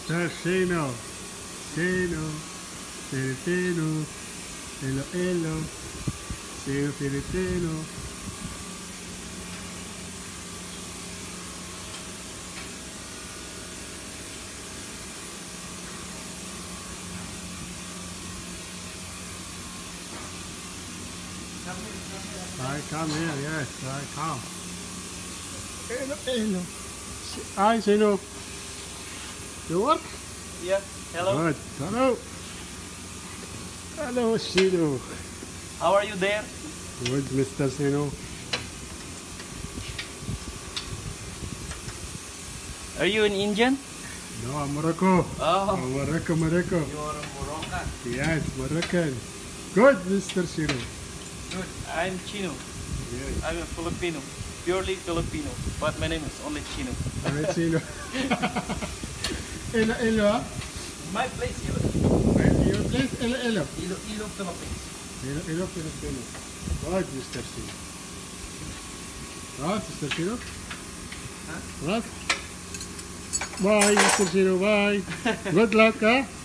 Mr. Sino. Sino. Filipino. Hello, hello. Sino Filipino. I come here, yes, I come. Hello, hello. Hi, Sino. You work? Yeah, hello. Good. Hello. Hello, Sino. How are you there? Good, Mr. Sino. Are you an Indian? No, I'm Morocco. Oh, Morocco. you are a Moroccan. Yes, Moroccan. Good, Mr. Sino. Good. I'm Chino. Yes. I'm a Filipino. Purely Filipino. But my name is only Chino. I'm Sino. Hello, hello. Ah. My place here. Your place? Hello, hello. Ilo, Philippines. Hello, hello, Filipino. Good, Mr. Sino. What, Mr. Sino? Huh? What? Bye, Mr. Sino. Bye. Good luck, huh?